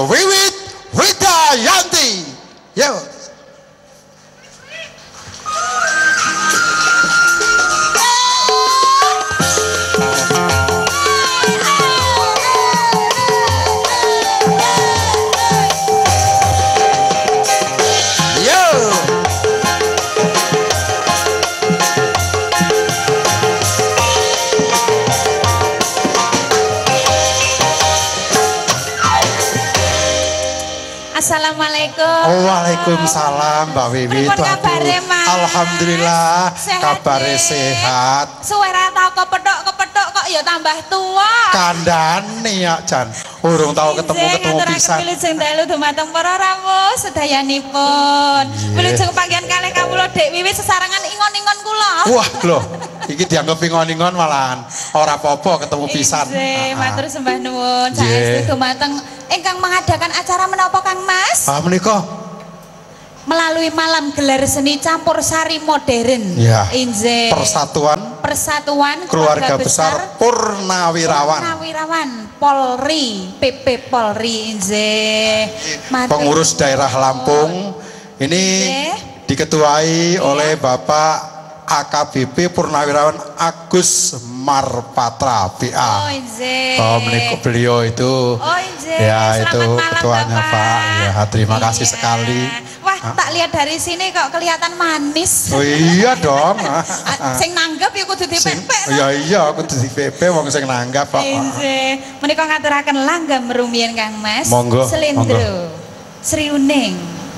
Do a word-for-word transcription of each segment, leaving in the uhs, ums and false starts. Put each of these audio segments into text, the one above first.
Wiwit Widayanti. Yo. Assalamualaikum. Waalaikumsalam Mbak Wiwi. Kabare, Mas? Alhamdulillah kabare Sehat, sehat. Suara tau kepethuk kepethuk kok ya tambah tua. Kandhane ya Jan. Urung tau ketemu-ketemu pisan. Wilujeng dalu dumateng para rawuh sedayanipun. Wilujeng panggihan kalih kawula Dek Wiwi sesarengan ingon-ingon kula. Wah lho, iki dianggap ingon-ingon malahan ora apa-apa ketemu pisan. Nggih, matur sembah nuwun. Saestu dumateng ingkang mengadakan acara menapa Kang Mas? Ah menika melalui malam gelar seni campur sari modern. Ya. Inje. Persatuan Persatuan Keluarga, Keluarga Besar, Besar Purnawirawan. Purnawirawan Polri, P P Polri Inje. Pengurus daerah Lampung ini Inje. Diketuai Inje. Oleh Bapak A K B P Purnawirawan Agus Marpatra B A. Oh, Inje. Oh, menikah beliau itu. Oh, Inje. Ya, selamat itu malam, ketuanya Bapak. Pak. Ya, terima iya. kasih sekali. Wah, ah. tak lihat dari sini kok kelihatan manis. Oh iya dong. Sing nanggap ya kudu dipepek. Iya iya, kudu dipepek wong sing nanggap kok. Inje. Menika ngaturaken langgam rumiyin Kang Mas. Monggo. Slendro. Sriuning.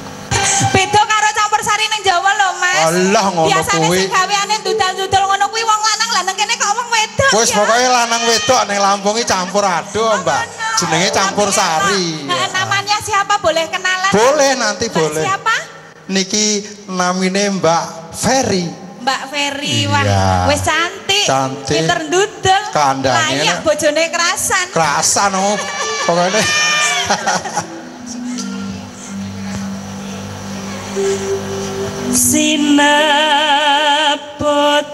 Beda karo campur sari ning Jawa lho, Mas. Allah ngono kuwi. Biasane sing gaweane dudal-dudal ngono kuwi wong lanang, lanang kene kok wong wedok. Wis ya? Pokoke lanang wedok ning Lampung iki campur aduk, Mbak. Jenenge campur sari. Nah, namanya siapa boleh kenalan? Boleh nanti Mbak boleh. Siapa? Niki namine Mbak Ferry. Mbak Ferry, wah iya. wis cantik. Cantik. Pinter ndudel. Kandhane. Layak bojone kerasan. Kerasan oh. Pokoknya sinebut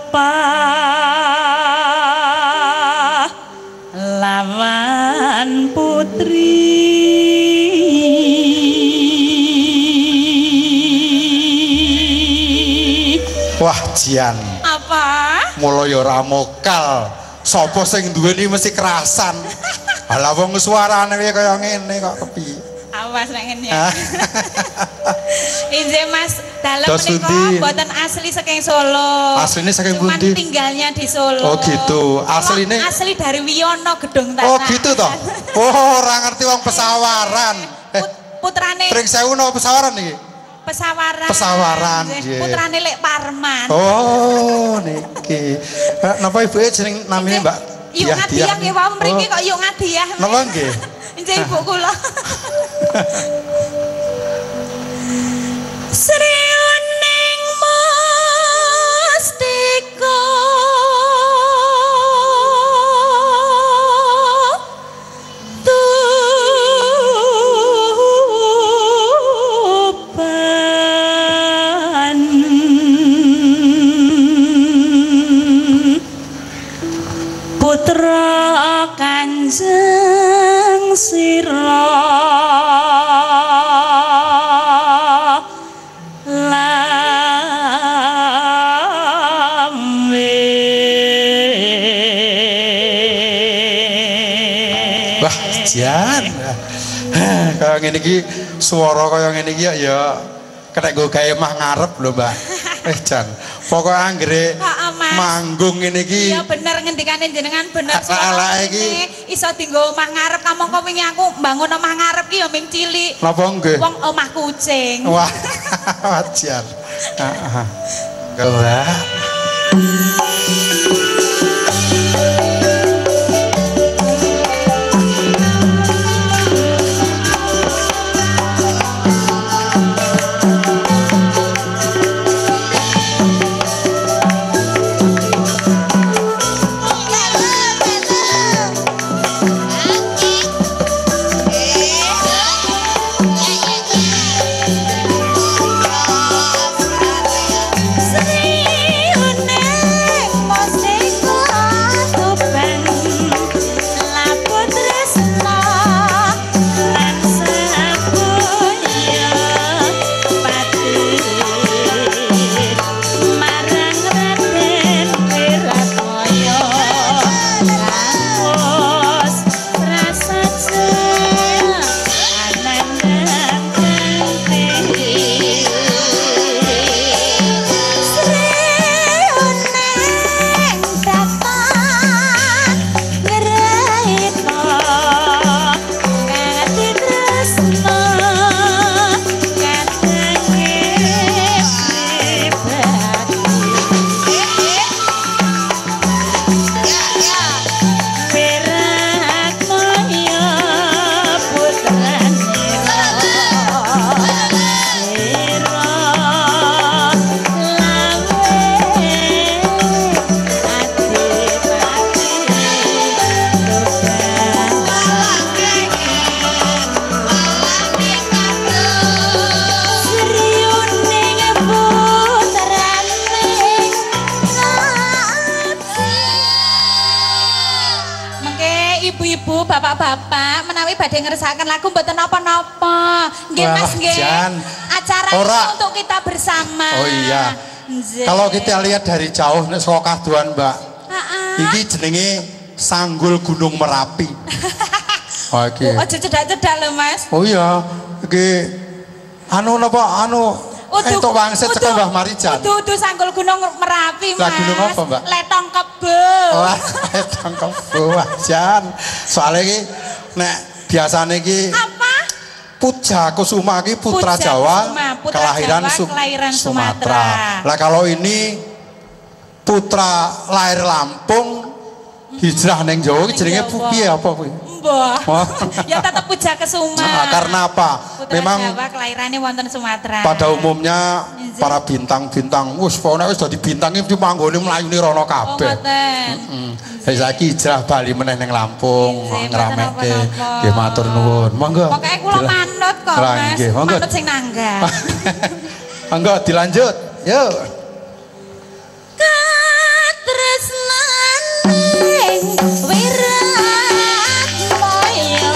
pahlawan putri wah Jian apa? mulai ora mokal sapa sing duweni mesti kerasan ala wong suarane kaya ngene kok kepiye awas nek ngene ya. Inje Mas, dalem menika mboten asli saking Solo. Asline saking pundi? pundi? Tinggalnya di Solo. Oh gitu. Asline asli dari Wiyono Gedung Tanah. Oh gitu toh. Oh, ora ngerti wong pesawaran. Eh, putrane Pring Sewu napa pesawaran iki? Pesawaran. Pesawaran, nggih. Putrane Lek Parman. Oh, niki. Napa ibuke jeneng namine Mbak? Yuk Ngadiah nggih wae mriki kok Yuk Ngadiah. Napa nggih? Inje ibu kula. Sriuning mustika tuban putra Kanjeng Sira Jan. Kaya ngene iki swara kaya ngene iki ya kena nggo gawe mah ngarep lho, Mbak. Eh Jan, pokoke anggere manggung ngene iki. Iya bener ngendikane jenengan bener. Ala iki iso dienggo omah ngarep kamangka wingi aku mbangun omah ngarep ki ya ming cilik. Napa nggih? Wong omah kucing. Wah, Jan. Heeh. Lah. Sri Uneng Mose badhe ngersakaken lagu mboten napa-napa. Nggih Mas nggih. Acara ini untuk kita bersama. Oh iya. Kalau kita lihat dari jauh nek saka kaduan, Mbak. Heeh. Iki jenenge Sanggul Gunung Merapi. Oh iki. Oh, aja cedak-cedak lho Mas. Oh iya. Iki anu napa anu entuk wangsit saka Mbah Marijan. Udu-udu Sanggul Gunung Merapi, Mas. Lah gunung apa, Mbak? Letong Kebo. Oh, Letong Kebo, Jan. Soale iki nek biasane iki apa? Puja Kusuma iki putra Puja Jawa, Kusuma, putra kelahiran, Jawa, Sum kelahiran Sumatera. Lah kalau ini putra lahir Lampung, hijrah neng Jawa iki jenenge piye apa kuwi? Mbah. Ya tetap Puja Kusuma. Nah, karena apa? Putra memang Jawa kelahirannya wonten Sumatera. Pada umumnya para bintang-bintang wis pokoke wis dadi bintang iki manggone mlayune rono kabeh. Oh, ngoten. Heeh. Saiki hijrah bali meneh ning Lampung ngramekke. Nggih matur nuwun. Monggo. Pokoke kula manut kok, Mas. Manut sing nanggap. Monggo dilanjut. Yuk. Katresnaning wirat moyo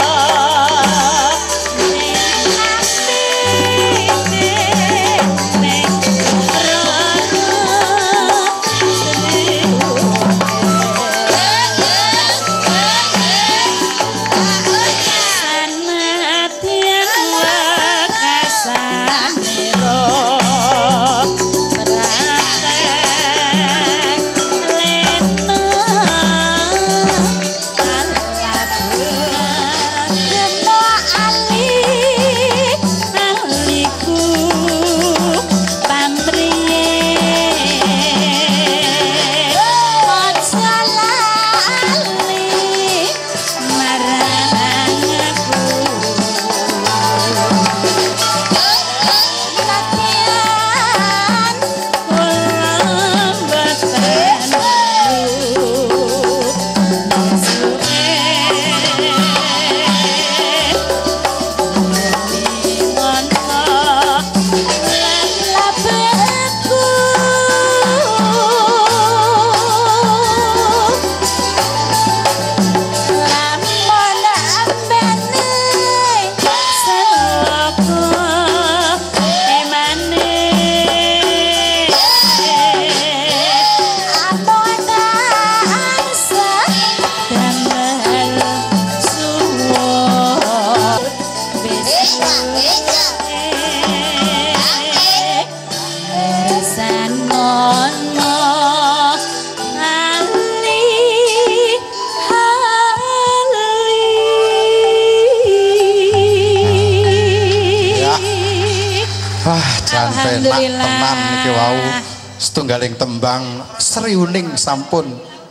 Alhamdulillah. Tenan niki wau setunggaling tembang Sriuning sampun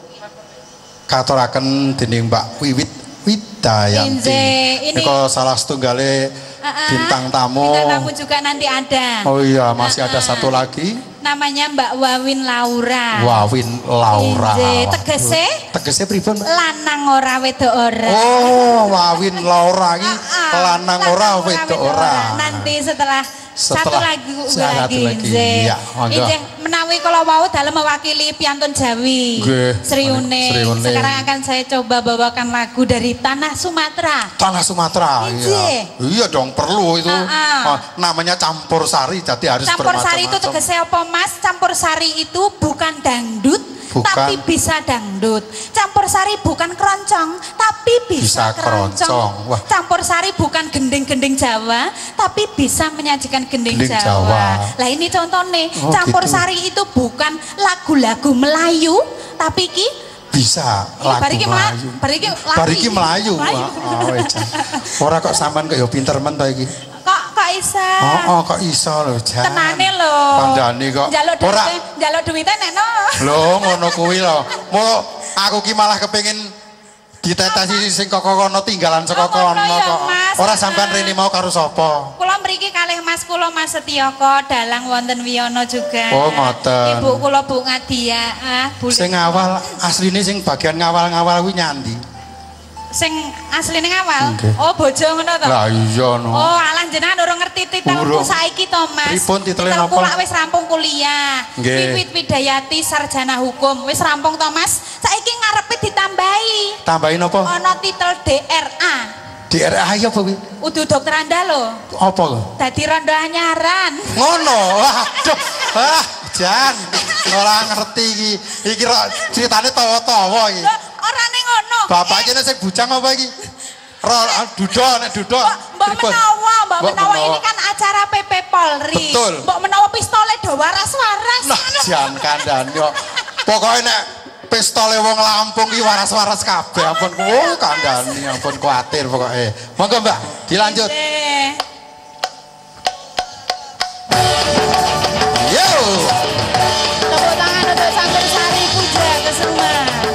katuraken dening Mbak Wiwit Widayanti. Niko salah setunggale bintang tamu. Bintang tamu juga nanti ada. Oh iya, masih ada satu lagi. Namanya Mbak Wawin Laura. Wawin Laura. Tegese? Tegese pripun? Lanang ora wedok ora. Oh, Wawin Laura iki lanang ora wedok ora. Nanti setelah satu lagu lagi, lagi. Ya, Injih menawi kalau mau dalam mewakili piantun Jawi Sriuning. Sekarang akan saya coba bawakan lagu dari Tanah Sumatera. Tanah Sumatera, iya. Iya dong perlu itu. Uh, uh. Namanya campur sari, jadi harus campur sari itu tegese apa Mas? Campur sari itu bukan dangdut, bukan. Tapi bisa dangdut. Campur sari bukan keroncong, tapi bisa, bisa keroncong. keroncong. Wah. Campur sari bukan gending-gending Jawa, tapi bisa menyajikan gending, gending Jawa. Jawa. Lah ini contoh nih, oh, campur gitu. Sari itu bukan lagu-lagu Melayu, tapi ki bisa lagu bariki Melayu. Bariki Bariki Melayu. Oh, ora kok sampean kok ya pinter men ta iki. Kok kok iso? Oh, oh kok iso lho, Jan. Tenane lho. Kandhani kok. Njaluk duwite, njaluk duwite nekno. Lho, ngono kuwi lho. Mo aku ki malah kepengin ditetesi sing kok kono tinggalan saka kono kok. Ora sampean rene mau karo sapa? Kula mriki kalih Mas kula Mas Setyaka dalang wonten Wiyana juga. Oh, ngoten. Ibu kula Bu Ngadia, ah, Bu. Sing ngawal asline sing bagian ngawal-ngawal kuwi nyandi. Sing asline ngawal. Okay. Oh, bojo ngono to. Lah iya no. Oh, alah jenengan urung ngerti titelku saiki to, Mas. Pripun titele napa? Titelku wis rampung kuliah. Wiwit Widayati sarjana hukum. Wis rampung to, Mas. Saiki ngarepe ditambahi. Tambahi napa? Ana titel D R A. Di R A I apa kuwi? Udu dokter Anda lho. Apa lho? Dadi rondo anyaran. Ngono. Waduh. Ah, Jan. Ora ngerti iki. Iki ceritane tawa-tawa iki. Orane ngono. Bapak iki nek sing bujang apa iki? Ro dudo nek dudo. Mbok menawa, mbok menawa ini kan acara P P Polri. Betul. Mbok menawa pistole do waras-waras. Nah, Jan kandhane kok. Pokoke nek pistole wong Lampung iki waras-waras kabeh ampun oh kandhane ampun kuatir pokoke. Monggo Mbak, dilanjut. Yo. Tepuk tangan untuk Campursari Puja Kesuma.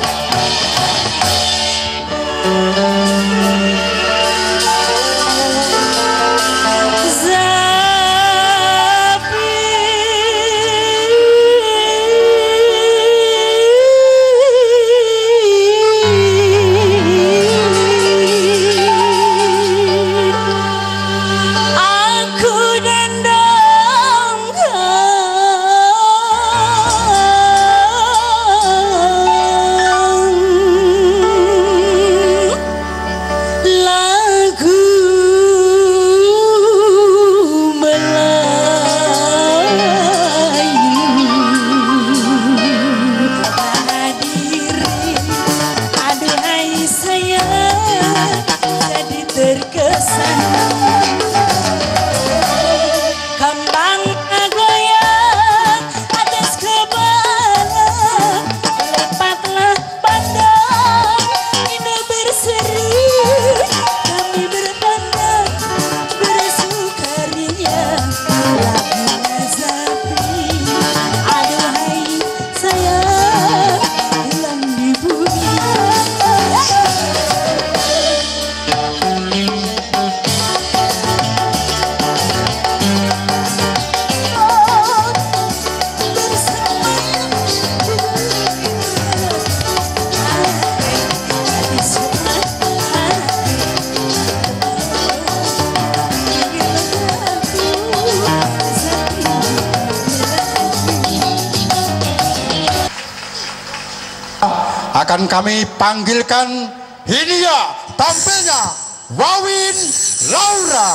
Akan kami panggilkan ini ya tampilnya Wawin Laura.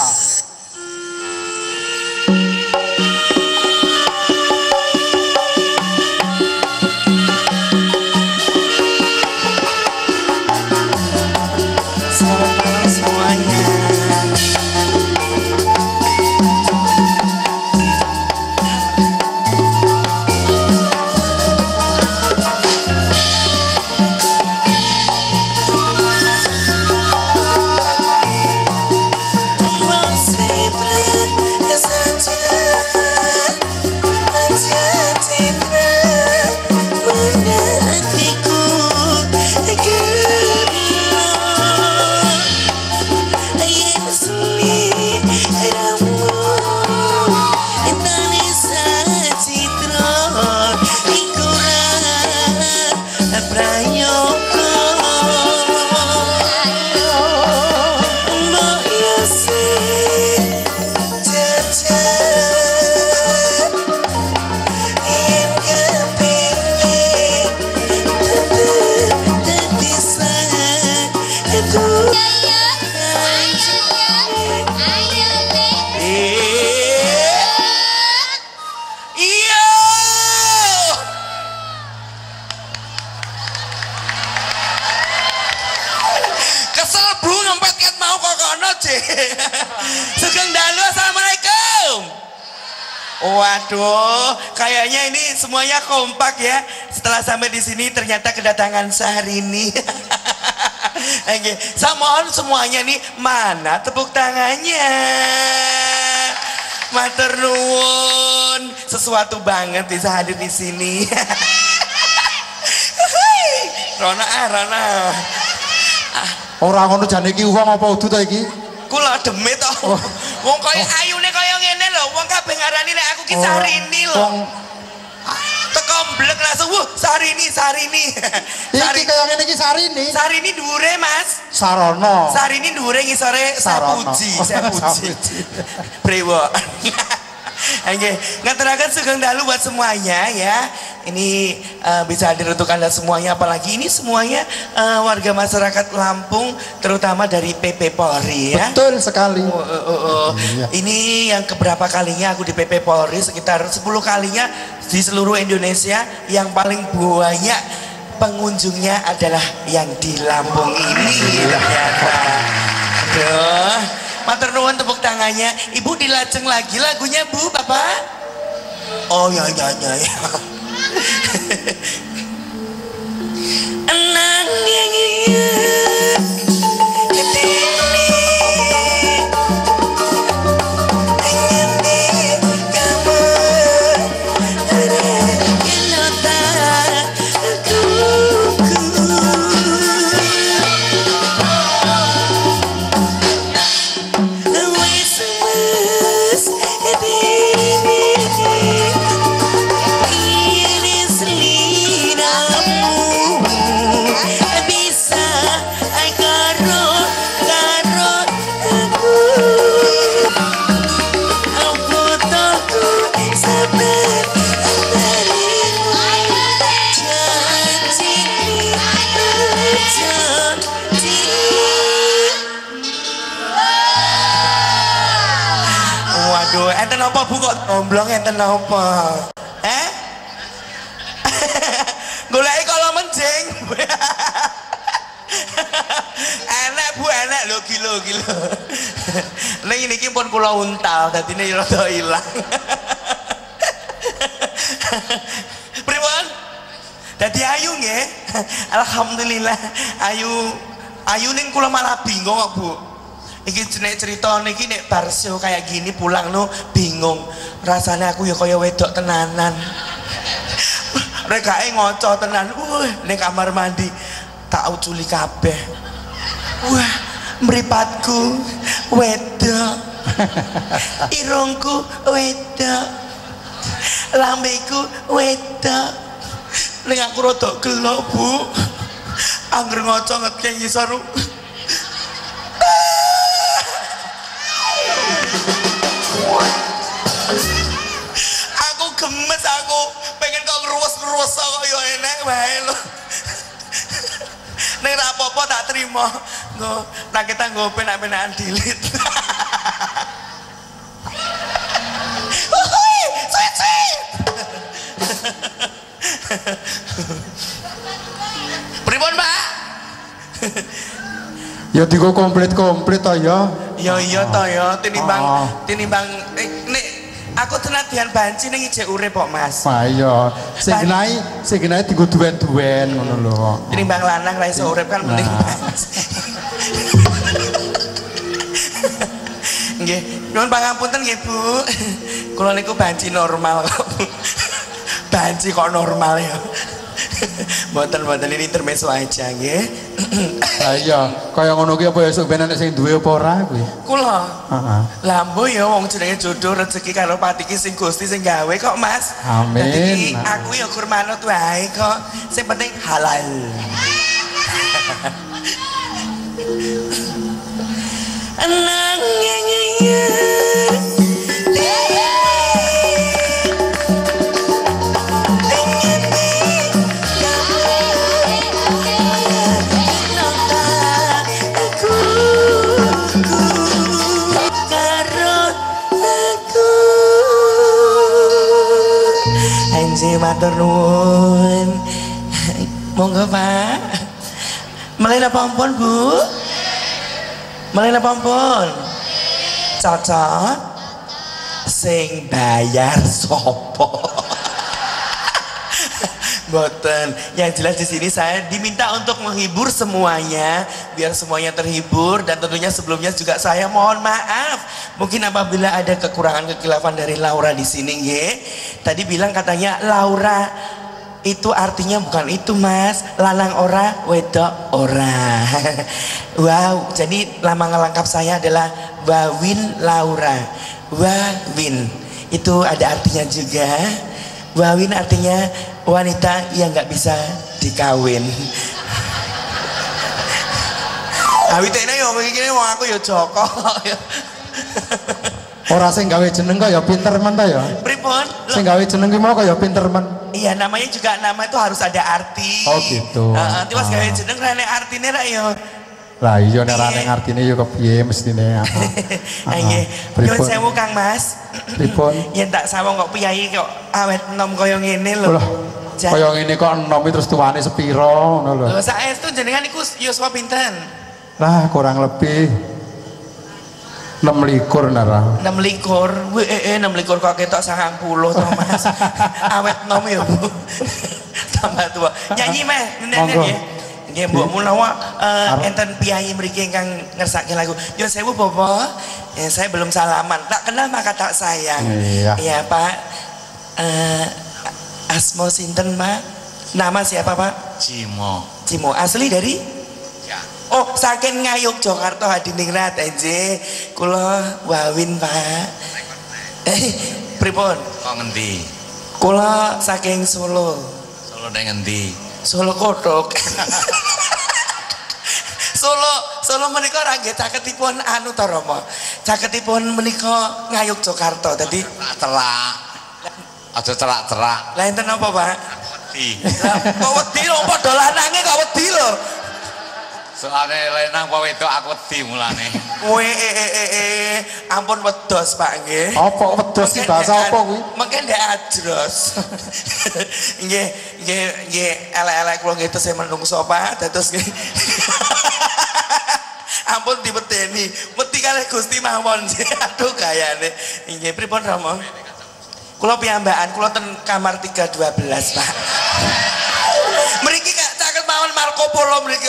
Sugeng dalu, assalamualaikum. Waduh, kayaknya ini semuanya kompak ya. Setelah sampai di sini ternyata kedatangan Syahrini. Saya mohon semuanya nih, mana tepuk tangannya? Matur nuwun, sesuatu banget bisa hadir di sini. Rona ah, Rona. Ah. Orang ngono jane iki wong apa udu ta iki? Kula demit to. Oh. Wong kaya oh. Ayune kaya ngene lho, wong kabeh ngarani nek aku ki oh. Syahrini lho. Wong teko mblek langsung, "Wuh, Syahrini, Syahrini." Iki kaya ngene iki Syahrini. Syahrini dhuwure, Mas. Sarono. Syahrini dhuwure ngisore Sepuji, Sepuji. Brewo. Oke, ngaturaken sugeng dalu buat semuanya ya. Ini uh, bisa hadir untuk Anda semuanya, apalagi ini semuanya uh, warga masyarakat Lampung, terutama dari P P Polri ya. Betul sekali. Oh, oh, oh, oh. Iya. Ini yang keberapa kalinya aku di P P Polri, sekitar sepuluh kalinya di seluruh Indonesia. Yang paling banyak pengunjungnya adalah yang di Lampung ini ternyata. Aduh, matur nuwun tepuk tangannya. Ibu dilajeng lagi lagunya Bu, Bapak? Oh ya ya ya ya. Enang yang enten apa Bu kok omblong enten apa? Eh? Goleki kalau menjing. Enak Bu, enak lho gila gila. Ning niki pun kula untal dadine rada ilang. Pripun? Dadi ayu nggih. Alhamdulillah ayu. Ayu ning kula malah bingung kok Bu. Iki nek cerita niki nek bar show kayak gini pulang no bingung. Rasanya aku ya kaya wedok tenanan. Rekake ngoco tenan. Wah, ning kamar mandi tak uculi kabeh. Wah, mripatku wedok. Irungku wedok. Lambeku wedok. Ning aku rada gelo, Bu. Angger ngoco ngetke ngisor. Aku gemes, aku pengen kok ngeruwes-ngeruwes kok ya enek wae lho. Nek ra apa-apa tak terima. Nggo tak kita nggo penak-penakan dilit. Hui, sweet. Pripun, Pak? Ya digo komplit-komplit to ya. Ya iya to ya, tinimbang oh. tinimbang eh, nek aku senadyan banci ning ijek urip kok Mas. Wah iya, sing genahi sing genahi digo duwen-duwen ngono lho. Tinimbang lanang ra iso urip kan mending banci. Nggih, nuwun pangapunten nggih Bu. Kula niku banci normal kok. Banci kok normal ya. Mboten-mboten ini intermezzo aja nggih. Lah iya, kaya ngono ki apa esuk ben nek sing duwe apa ora kuwi? Kula. Heeh. Lah mbo ya wong jenenge jodoh rezeki karo pati ki sing Gusti sing gawe kok Mas. Amin. Dadi aku ya kur manut wae kok. Sing penting halal. Anang matur nuwun. Monggo Pak. Melena pampun Bu. Melena pampun. Cocok. Sing bayar sopo? Boten. Yang jelas di sini saya diminta untuk menghibur semuanya, biar semuanya terhibur, dan tentunya sebelumnya juga saya mohon maaf. Mungkin apabila ada kekurangan kekilafan dari Laura di sini, ye. Tadi bilang katanya Laura itu artinya bukan itu Mas, lanang ora, wedok ora. Wow, jadi nama lengkap saya adalah Wawin Laura. Wawin itu ada artinya juga. Wawin artinya wanita yang nggak bisa dikawin. Awitene yo begini wong aku yo Joko. Ora sing gawe jeneng kok ya pinter men ta ya. pripun? Sing gawe jeneng ki mau kaya pinter men. Iya, namanya juga nama itu harus ada arti. Oh gitu. Heeh, uh, tiwas gawe jeneng rene artine ra ya. Lah iya nek rene artine ya kepiye mestine apa. Nggih. Nyuwun sewu Kang Mas. Pripun? Yen tak sawang kok piyai kok awet enom kaya ngene lho. Kaya ngene kok enom terus tuane sepiro ngono lho. Lho saestu jenengan iku yuswa pinten? Lah kurang lebih enam likur nara. enam likur, wih eh eh enam likur kok ketok sangang puluh toh Mas. Awet nom ya Bu. Tambah tua. Nyanyi meh, nenek ya. Nggih mbok menawa enten piyai mriki ingkang ngersake lagu. Nyuwun sewu Bapak. Ya saya belum salaman. Tak kenal maka tak sayang. Iya. Iya Pak. Eh asmo sinten Pak? Nama siapa Pak? Cimo. Cimo asli dari? Ya. Oh, saking Ngayuk Jakarta Hadiningrat enje. Kula wawin, Pak. Eh, pripun? Kok ngendi? Kula saking Solo. Solo nek ngendi? Solo Kodok. Solo, Solo menika ra nggih caketipun anu ta Rama. Caketipun menika Ngayuk Jakarta. Dadi celak. Aja celak-celak. Lah enten apa, Pak? Wedi. Lah kok wedi lho padha lanange kok wedi lho. Soale lenang apa wedok aku wedi mulane. Kowe eh eh eh eh ampun wedos Pak nggih. Apa wedos sih bahasa apa kuwi? Mengke ndek adros. Nggih, nggih, nggih elek-elek kula nggih tesih menungso Pak, dados nggih. Ampun dipeteni, wedi kalih Gusti mawon. Aduh gayane. Nggih pripun Rama? Kula piyambakan kula ten kamar tiga dua belas Pak. Mriki Kak caket mawon Marco Polo mriki.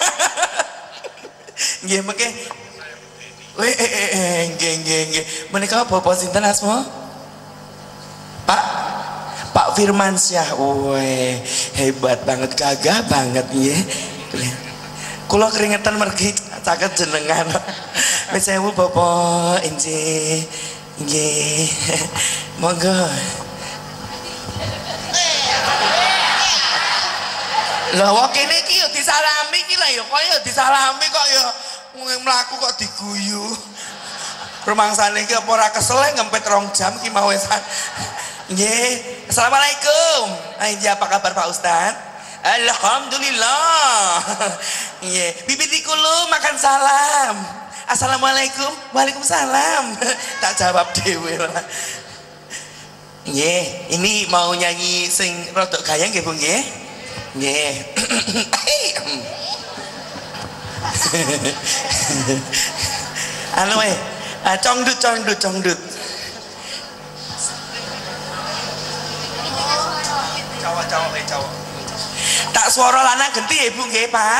Nggih mengke Weh, eh, eh, eh, nggih, nggih, nggih. Menika bapak sinten asma? Pak, Pak Firmansyah. Weh, hebat banget, gagah banget nggih. Kula keringetan mergi caket jenengan. Wis sewu bapak injih. Nggih. Monggo. Lah wong kene iki yo disalami iki lah yo kaya disalami kok yo mlaku kok diguyu. Rumangsane iki apa ora kesel ngempet rong jam ki mau wesan. Nggih. Assalamualaikum. Nggih apa kabar Pak Ustaz? Alhamdulillah. Nggih. Bibit kulo makan salam. Assalamualaikum. Waalaikumsalam. Tak jawab dhewe lah. Nggih, ini mau nyanyi sing rodok gayang nggih Bu nggih? Nggih. Anu eh, congdut congdut congdut. Cowok-cowok eh cowok. Tak suara lanang genti ya Bu nggih, Pak.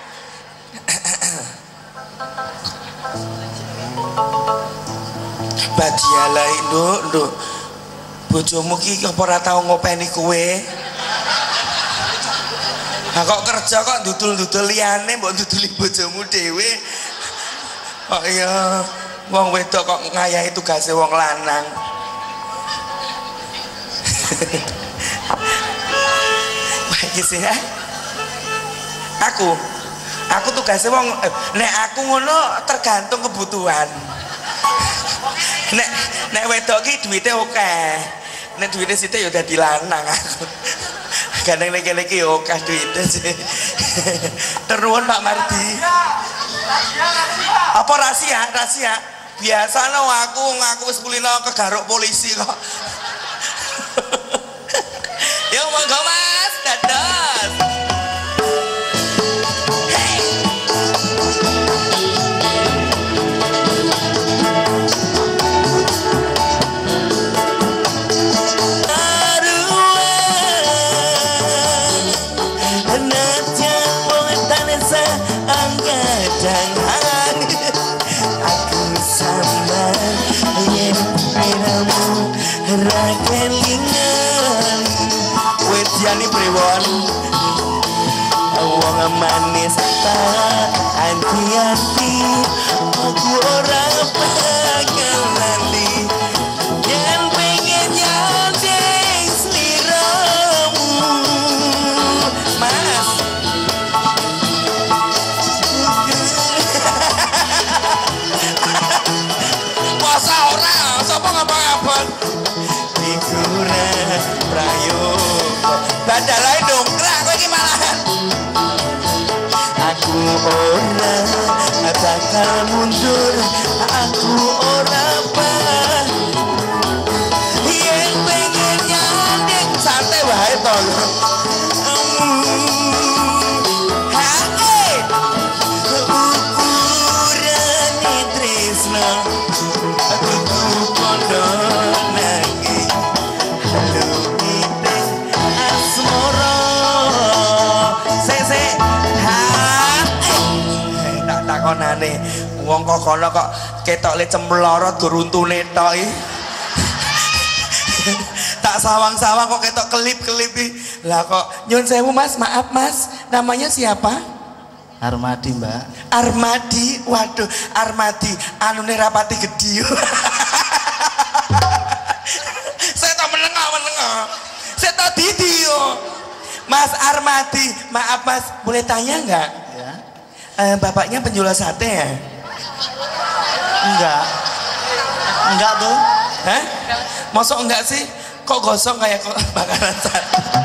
Badialai nduk nduk. Bojomu ki apa ora tau ngopeni kowe? Ha kok kerja kok dudul-dudul liyane mbok duduli bojomu dhewe. Kok iya wong wedok kok ngayahi tugase wong lanang. Wah iki sih ya. Aku aku tugase wong eh, nek aku ngono tergantung kebutuhan. Nek nek wedok ki duwite akeh. Nek duwite sithik ya dadi lanang aku. Kadang lagi-lagi oke duitnya sih. Teruan Pak Mardi. Apa rahasia? Rahasia. Biasa no aku ngaku wis kulino kegaruk polisi kok. Yo monggo Mas, dados. Rakelingan Wediani Brewon Wong manis tak anti-anti Aku orang bakal lali Yang pengen nyaldeng seliramu Mas Masa orang, siapa ngapa-ngapan prayoga badalai dongkrak kowe iki malahan aku ora bakal mundur aku ora bakal yen pengen nyanding santai wae to konane wong kok kono kok ketok le cemlorot guruntune tok iki tak sawang-sawang kok ketok kelip-kelip lah kok nyun sewu mas maaf mas namanya siapa Armadi mbak Armadi waduh Armadi anune rapati gede saya tak menengah menengah saya tak didi Mas Armadi maaf mas boleh tanya nggak ya Uh, bapaknya penjual sate ya? Enggak. Enggak tuh. Hah? Mosok enggak sih? Kok gosong kayak kok bakaran sate?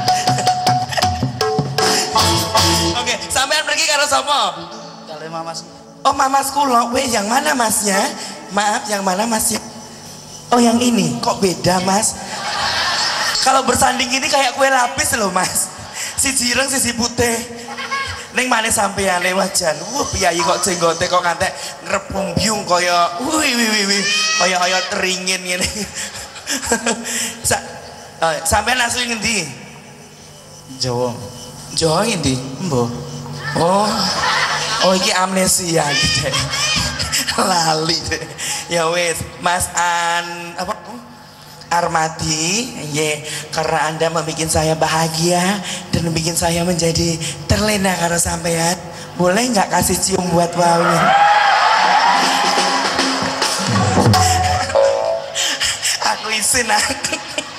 Oke, sampean pergi karo sapa? Kali mamas. Oh, mamas kula. Weh, yang mana masnya? Maaf, yang mana masnya? Oh, yang ini. Kok beda, Mas? Kalau bersanding ini kayak kue lapis loh, Mas. Si jireng, sisi putih. Neng mana sampean lewat jan, wuh piyayi kok jenggote kok ngantek ngerepung biung kaya, wih wih wih wih, kaya kaya teringin gini. Sa uh, sampean asli ngendi? Jawa. Jawa ngendi? Mbok. Oh, oh iki amnesia gitu. Lali deh. Ya wes, Mas An apa? Armadi, ya, karena Anda membuat saya bahagia dan membuat saya menjadi terlena karo sampean. Boleh nggak kasih cium buat Wawi? Aku isin aku.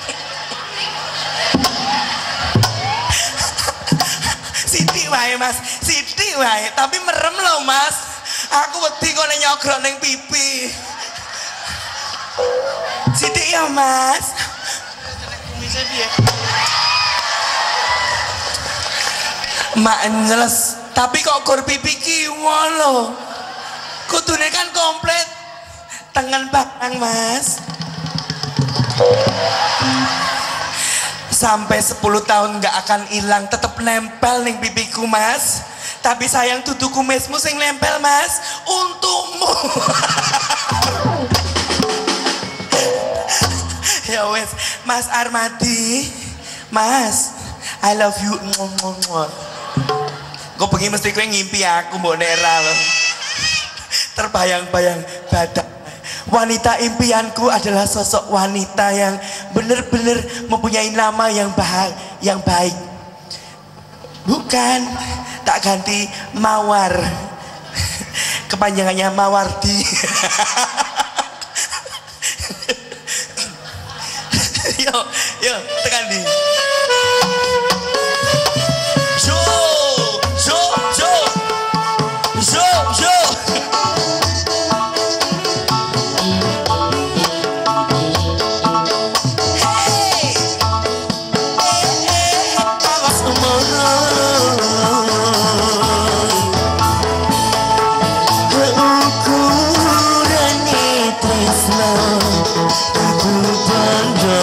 Siti wae mas, Siti wae, tapi merem loh mas. Aku wedi kok nyogrok neng pipi. Sidik ya mas. Mak jelas, tapi kok gur pipi kiwa lo. Kudune kan komplit. Tangan bakang mas. Sampai sepuluh tahun gak akan hilang, tetap nempel ning pipiku mas. Tapi sayang tutu kumismu sing nempel mas. Untukmu. Ya wes, Mas Armadi, Mas, I love you. Gue pengen mesti gue ngimpi aku mbok Nera loh. Terbayang-bayang badak. Wanita impianku adalah sosok wanita yang benar-benar mempunyai nama yang baik, yang baik. Bukan, tak ganti Mawar. Kepanjangannya Mawardi. Yo, yo, tekan di. Jo, jo, jo, jo, jo. Hey, hey, hey, awas umur. Ukuran tresno, aku bondo.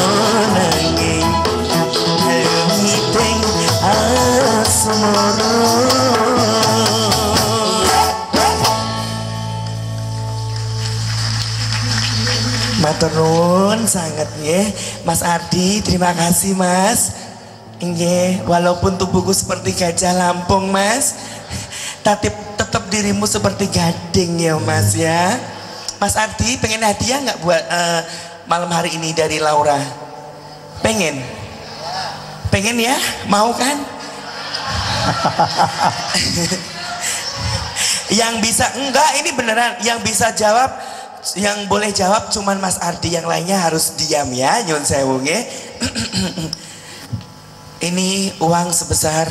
Matur nuwun sangat nggih Mas Ardi, terima kasih Mas. Nggih, walaupun tubuhku seperti gajah Lampung Mas, tapi tetap dirimu seperti gading ya Mas ya. Mas Ardi pengen hadiah nggak buat uh, malam hari ini dari Laura? Pengen? Pengen ya? Mau kan? Yang bisa enggak, ini beneran yang bisa jawab, yang boleh jawab cuman Mas Ardi, yang lainnya harus diam ya. Nyun sewu nggih. Ini uang sebesar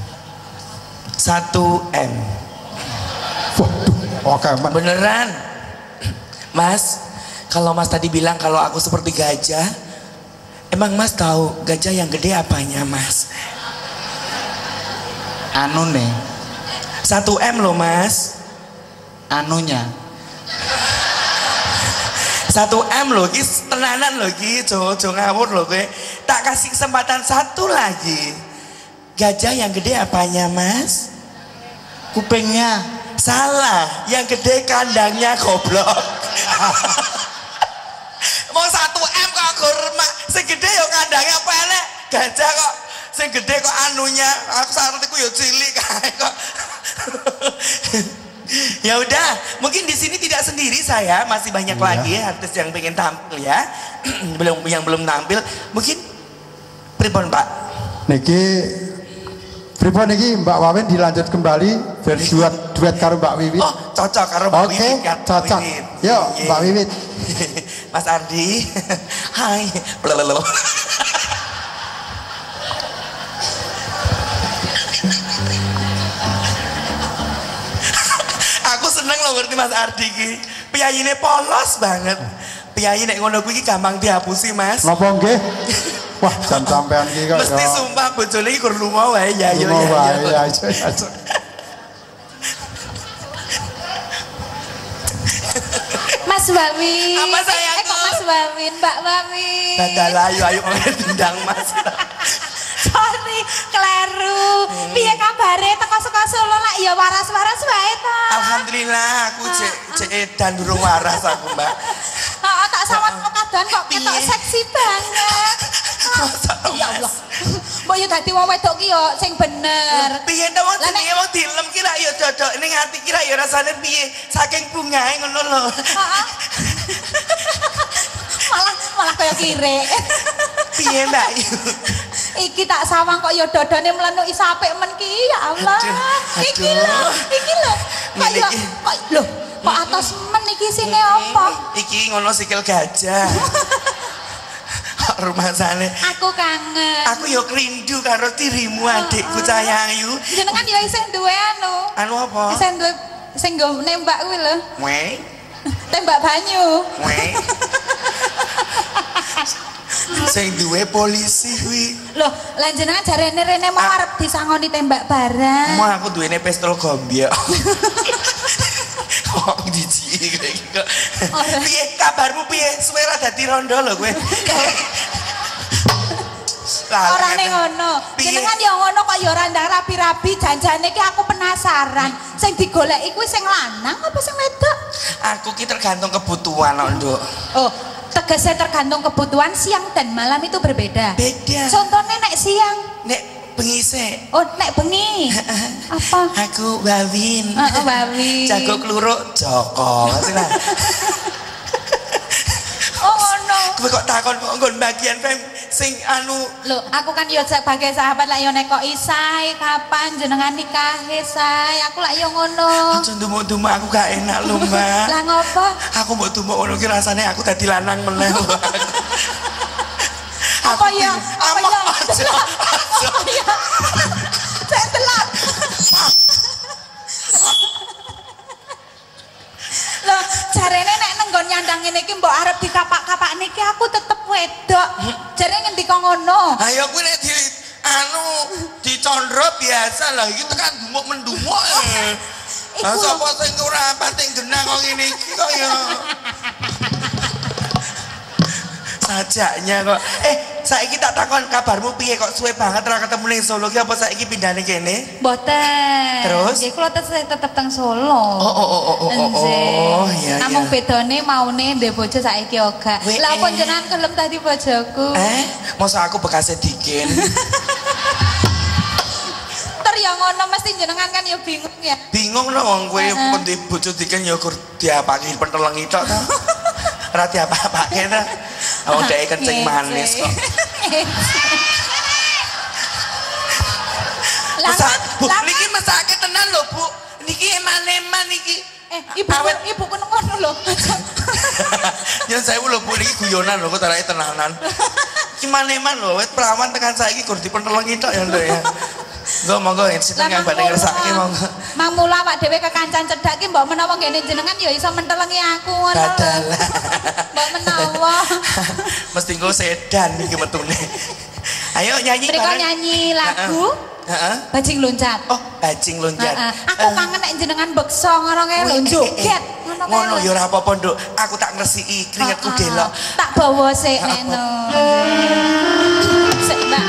satu M. Waduh, oke man. Beneran Mas, kalau Mas tadi bilang kalau aku seperti gajah, Emang Mas tahu gajah yang gede apanya Mas? Anu nih. Satu M loh Mas. Anunya. Satu M loh, ki tenanan loh ki, jojo ngawur loh gue. Tak kasih kesempatan satu lagi. Gajah yang gede apanya Mas? Kupingnya. Salah, yang gede kandangnya goblok. Mau satu M kok kurma, segede yo kandangnya pelek. Gajah kok, sing gede kok anunya. Aku saretiku yo cilik kae kok. Ya udah, mungkin di sini tidak sendiri saya, masih banyak iya. lagi ya, artis yang pengen tampil ya. belum yang belum tampil, mungkin pripun Pak? Niki pripun niki Mbak Wawin dilanjut kembali berduet duet karo Mbak Wiwit. Oh, cocok karo Mbak Oke, Wiwit. Oke, cocok. Yuk, Mbak Wiwit. Mas Ardi. Hai. Blablabla. Aku seneng loh ngerti Mas Ardi ki. Piyayine polos banget. Piyayi nek ngono kuwi gampang dihapusi Mas. Napa nggih? Wah, jan sampean ki kok. Mesti sumpah bojone iki gur lunga wae ya yo ya. Mas Wawin. Apa sayangku? Eh kok Mas Wawin, Mbak Wawin. Badal ayo ayo tendang Mas. Sorry, kleru. Hmm. Piye kabare teko saka Solo lak ya waras-waras wae to. Alhamdulillah aku cek cek edan durung waras aku, Mbak. Heeh, tak sawat kadan kok ketok seksi banget. Ya Allah. Mbok yo dadi wong wedok ki yo sing bener. Piye to wong jenenge wong dilem ki ra yo dodok ning ati ki ra yo rasane piye? Saking bungae ngono lho. Heeh. Malah malah kaya kire. Piye Mbak? Iki tak sawang kok ya dodone mlenu is apik men ki ya Allah. Iki lho, iki lho. Kok yo kok lho, kok atos men iki sine apa? Iki ngono sikil gajah. Rumah sana. Aku kangen. Aku yo rindu karo dirimu adikku cahayu. Jenengan yo isih duwe anu. Anu apa? Isih duwe sing nggo nembak kuwi lho. Weh. Tembak banyu. Weh. Sing duwe polisi kuwi. Loh, lan jenengan jarene rene mau arep disangoni tembak barang. Mau aku duwene pistol gombyak. Kok jijik kayak gitu. Piye kabarmu piye? Suwe ra dadi rondo lho kowe. Ora ning ngono. Jenengan ya ngono kok ya ora ndang rapi-rapi, janjane iki aku penasaran. Sing digoleki kuwi sing lanang apa sing wedok? Aku ki tergantung kebutuhan kok, Nduk. Oh, tegasnya tergantung kebutuhan siang dan malam itu berbeda. Beda. Contohnya nek siang. Nek bengi sik. Oh, nek bengi. Apa? Aku Wawin. Heeh, Wawin. Jago kluruk Joko. Oh ngono. Kowe kok takon kok nggon bagian fem sing anu. Lho, aku kan yo sebagai sahabat lak yo nek kok isai kapan jenengan nikahe sae. Aku lak yo ngono. Aja ndumuk-ndumuk aku gak enak lho, Mbak. Lah ngopo? Aku mbok ndumuk ngono ki rasane aku dadi lanang meneh. Apa ya? Apa ya? Apa ya? Saya telat. Loh, jarene nek nenggon nyandang ngene iki mbok arep dikapak-kapak niki aku tetep wedok. Jarene ngendika ngono. Ayo kuwi nek di anu dicondro biasa lah iki tekan dumuk mendumuk. Lah sapa sing ora pating genah kok ngene iki kok ya. Sajaknya kok. Eh, saiki tak takon kabarmu piye kok suwe banget ora ketemu ning Solo ki apa saiki pindah ning kene? Mboten. Terus? Nggih kula tetep tetep teng Solo. Oh oh oh oh oh. Oh, iya iya. Namung bedane maune ndek bojo saiki ora. Lah apa jenengan kelem tadi bojoku? Eh, masa aku bekasnya dikin. Ter ya ngono mesti jenengan kan ya bingung ya. Bingung lho wong kowe uh-huh. Di bojo dikin ya gur diapaki pentelengi tok ta. Ora diapa-apake ta. Wong dhek kencing manis kok. Lah Bu, niki mesake tenan lho, Bu. Niki eman-eman niki. Eh, ibu ibu ku ngono lho. Yen saya lho Bu niki guyonan lho kok tarake tenanan. Iki eman-eman lho, wit perawan tekan saiki gur dipentelengi tok ya, Nduk ya. Nggo monggo sing yang badhe ngersake monggo. Mang mula awak dhewe kekancan cedhak ki mbok menawa ngene jenengan ya iso mentelengi aku ngono. Badalah. Mbok menawa. Mesti gue sedan iki metune. Ayo nyanyi bareng. nyanyi lagu Heeh. Bajing Loncat. Oh, Bajing Loncat. Aku kangen nek jenengan beksa ngono kae lho joget. Ngono ya ora apa-apa, Nduk. Aku tak ngresiki keringetku delok. Tak bawa sik neno. Sik, Mbak.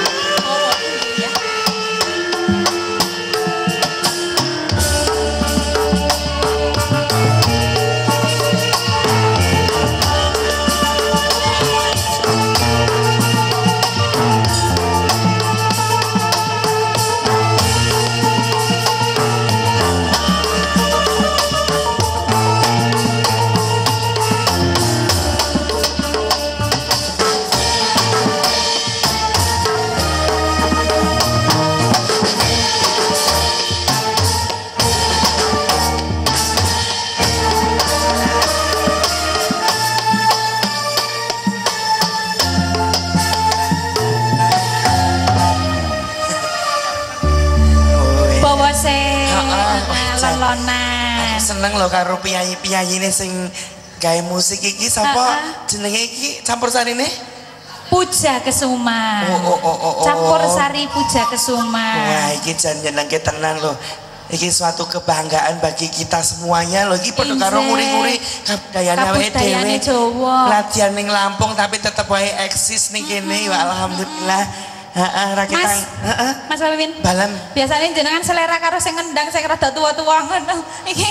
Lolonan. Seneng loh karo piyayi-piyayi ini sing gawe musik iki sapa jenenge iki campursarine? Puja Kesuma. Oh, oh, oh, oh, oh. Campursari Puja Kesuma. Wah, iki jan nyenengke tenan loh. Iki suatu kebanggaan bagi kita semuanya loh. Iki padha karo nguri-nguri kabudayane awake dhewe. Latihan ning Lampung tapi tetep wae eksis ning kene. Alhamdulillah. Heeh, rakitan. Heeh. Mas Pemimpin. Balam. Biasanya jenengan selera karo sing ngendang sing rada tua-tua ngono. Iki.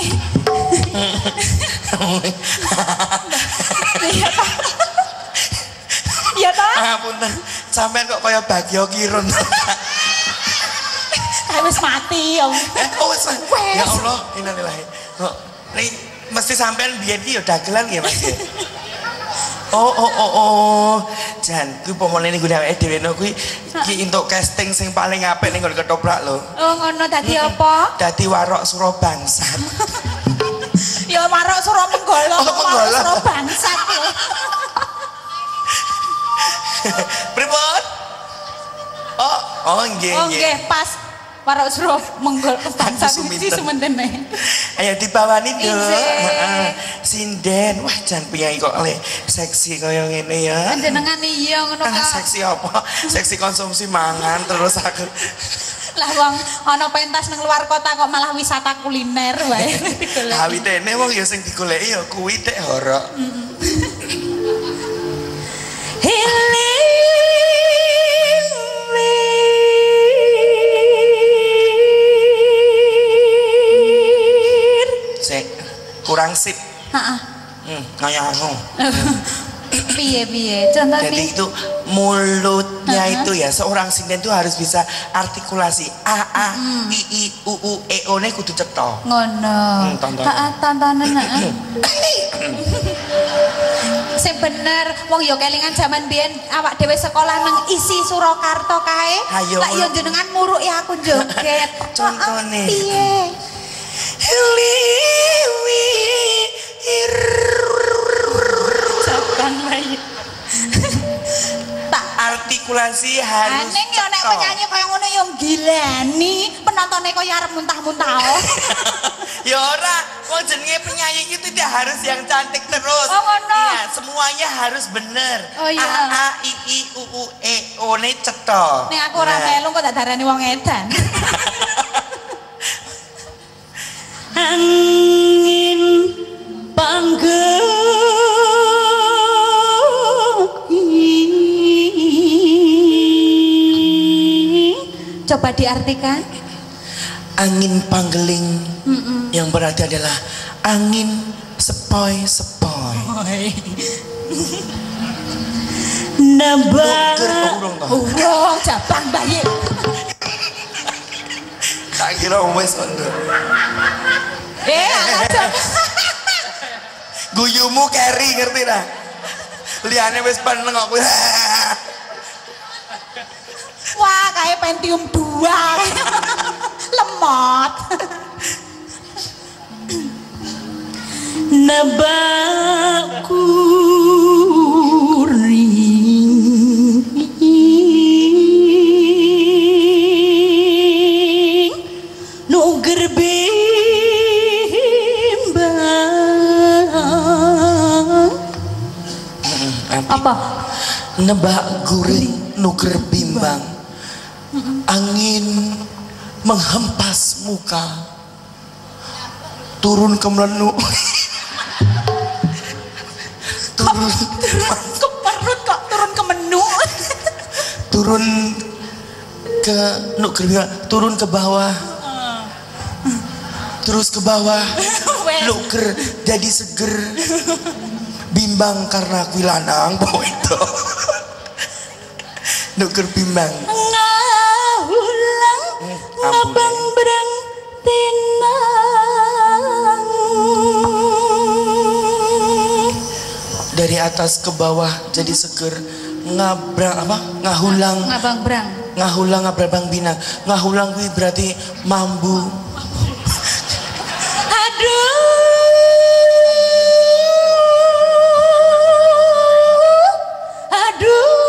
Iya ta? Ah, punten. Sampeyan kok kaya Bagyo Kirun. Kayak wis mati ya. Eh, oh wis. Ya Allah, innalillahi. Kok ini mesti sampeyan biyen iki ya dagelan ya, Mas. Oh oh oh oh, jan, kui pomone ini gue awake dhewe no kui, ki untuk casting sing paling apik ning nggon ketoprak lho. Oh ngono dadi apa? Dadi Warok Surabangsat. Ya Warok Suramanggala, Warok Surabangsat lho. Pripun? Oh, oh nggih nggih. Oh nggih pas Warok Suramanggala Bangsat iki sementene. Ayo dibawani Nduk. Heeh. Sinden. Wah, jan piye kok le seksi kaya ngene ya. Panjenengan iya ngono kok. Seksi apa? Seksi konsumsi mangan terus aku. Lah wong ana pentas nang luar kota kok malah wisata kuliner wae. Awitene wong ya sing digoleki ya kuwi tek horok. Kurang sip. Heeh. Hmm, kayak anu. Piye piye? Contoh Jadi itu mulutnya uh-huh. itu ya seorang sinden itu harus bisa artikulasi a a mm. i i u u e o ne kudu cetha. Ngono. Heeh, tontonan heeh. Sing bener wong ya kelingan jaman biyen awak dhewe sekolah nang isi Surakarta kae. Lah ya jenengan muruki aku joget. Contone. Piye? Liwi Capan bayi tak artikulasi harus aneh ya nek penyanyi kaya ngono ya gilani penontonnya kaya arep muntah-muntah. Ya ora, wong jenenge penyanyi itu tidak harus yang cantik terus. Oh ngono. Iya, semuanya harus bener. Oh iya. A a i i u u e o ne cetha. Nek aku ora melu kok tak darani wong edan. Angin panggil coba diartikan. Angin panggeling mm -mm. yang berarti adalah angin sepoi-sepoi. Nambah urung jabang bayi. Tak kira wes ondo. Eh, aja. Guyumu carry ngerti dah. Liane wes peneng kok. Wah, kayak Pentium dua. Lemot. Nebakku apa? nebak guring nuker bimbang, angin menghempas muka, turun ke melenu. turun ke perut kok turun ke menu. turun ke nuker bimbang, turun ke bawah, terus ke bawah, nuker jadi seger, bimbang karena kui lanang bawa itu. Nuker bimbang ngahulang ngabang berang tinang, dari atas ke bawah jadi seger, ngabrang apa ngahulang ngabang berang ngahulang ngabrang binang, ngahulang kui berarti mambu. Aduh aduh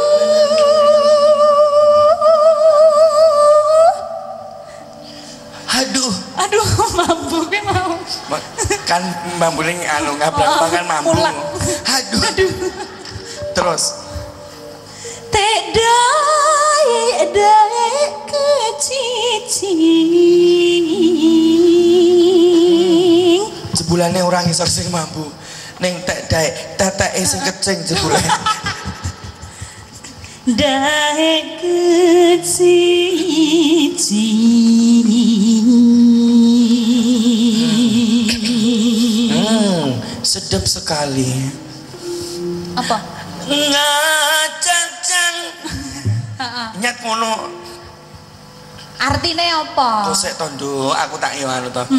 aduh aduh mampu gue mau kan mambu ning anu ngabrang kan mambu. Aduh aduh terus teh dae dae kecicing jebulane orang isor sing mambu ning tek dae teteke sing kecing jebulane. dae kecicing hmm, sedap sekali. apa ngacacang nyat ngono artine apa kok sik tondo aku tak yo anu to.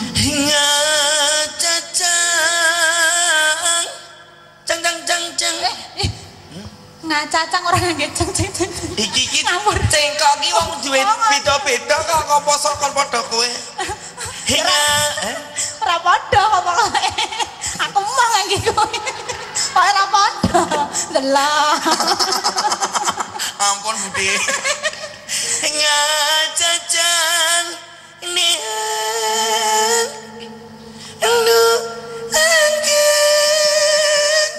ngacacang cang cang cang cang ngacacang orang ngangge ceng ceng ceng iki iki cengkok iki wong duwe beda-beda kok apa sokol padha kowe. Hinga eh ora padha apa aku mau ngangge kowe kok ora padha delah. Ampun Budi. Ngacacang ini lu angin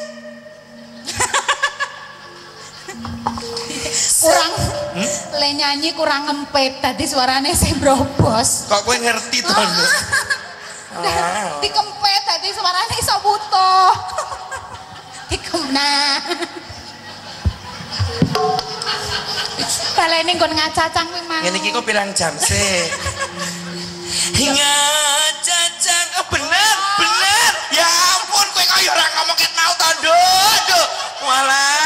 kurang hmm? le nyanyi kurang ngempet tadi suaranya saya brobos kok gue ngerti tuh. dikempet tadi suaranya iso butuh dikemna baleni nggon ngacacang kuwi mang ngene iki kok pirang jam sih. Ngacacang oh, bener bener ya ampun kowe kaya ora ngomong ket mau to nduk walah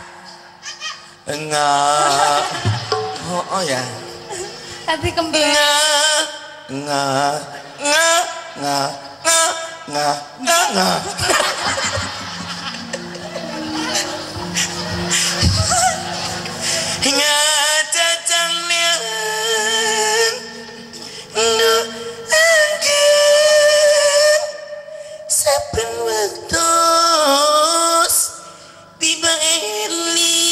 enggak oh, oh ya tadi kembali enggak enggak enggak enggak enggak enggak enggak ngacacang nian nu angin saben wektos tiba eli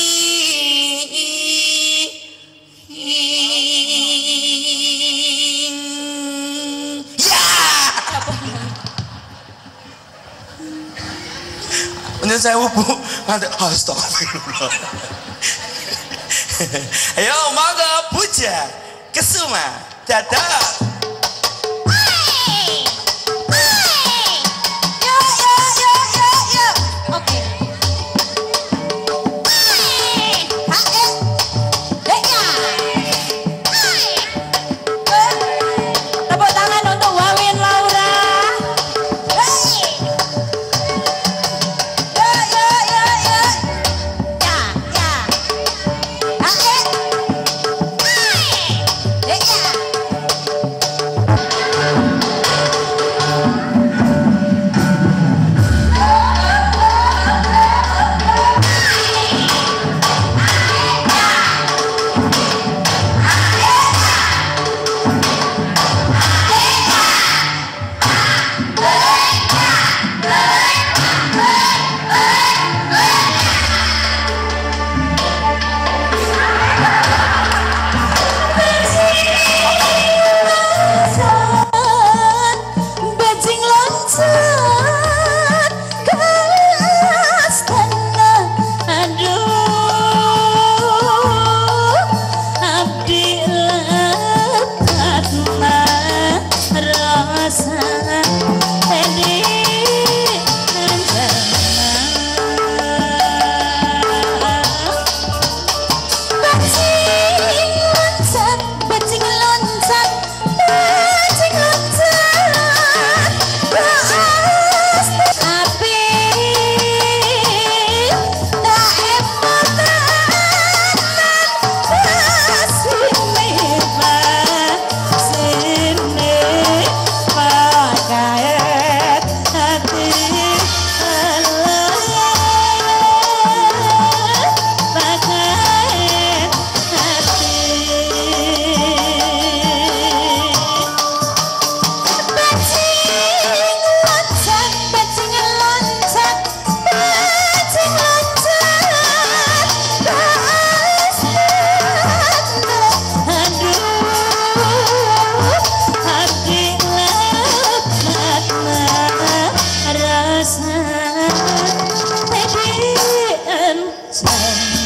ya menurut saya bu ada astagfirullah. Ayo monggo Puja Kesuma dadah.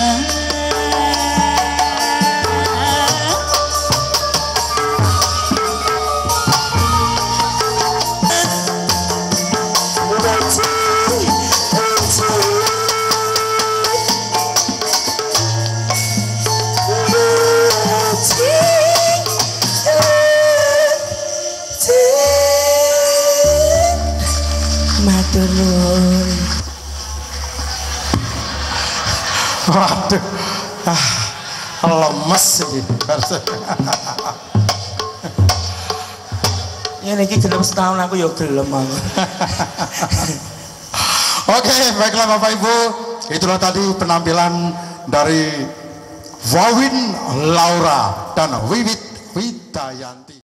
Matur nuwun. Waduh, ah, lemes iki. Ya niki gelem setahun aku ya gelem aku. Oke, baiklah Bapak Ibu, itulah tadi penampilan dari Wawin Laura dan Wiwit Widayanti.